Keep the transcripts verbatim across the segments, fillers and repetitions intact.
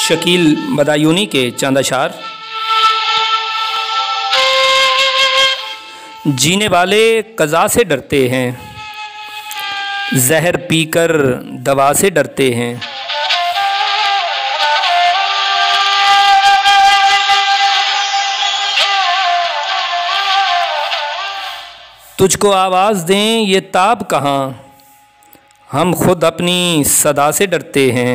शकील बदायूनी के चंद अशार। जीने वाले कज़ा से डरते हैं, जहर पीकर दवा से डरते हैं। तुझको आवाज़ दें ये ताब कहाँ, हम खुद अपनी सदा से डरते हैं।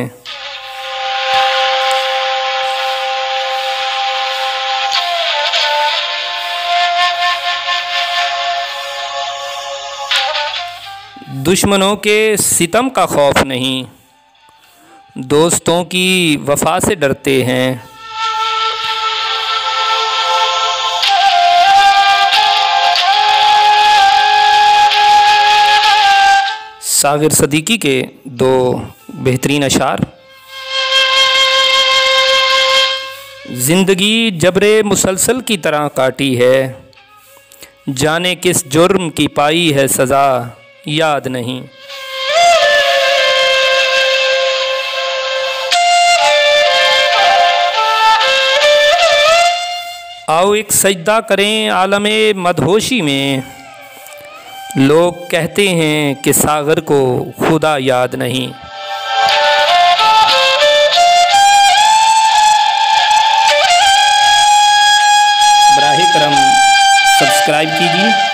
दुश्मनों के सितम का खौफ नहीं, दोस्तों की वफा से डरते हैं। सागिर सदीकी के दो बेहतरीन अशार। ज़िंदगी जबरे मुसलसल की तरह काटी है, जाने किस जुर्म की पाई है सज़ा याद नहीं। आओ एक सजदा करें आलमे मदहोशी में, लोग कहते हैं कि सागर को खुदा याद नहीं। बराहे करम सब्सक्राइब कीजिए।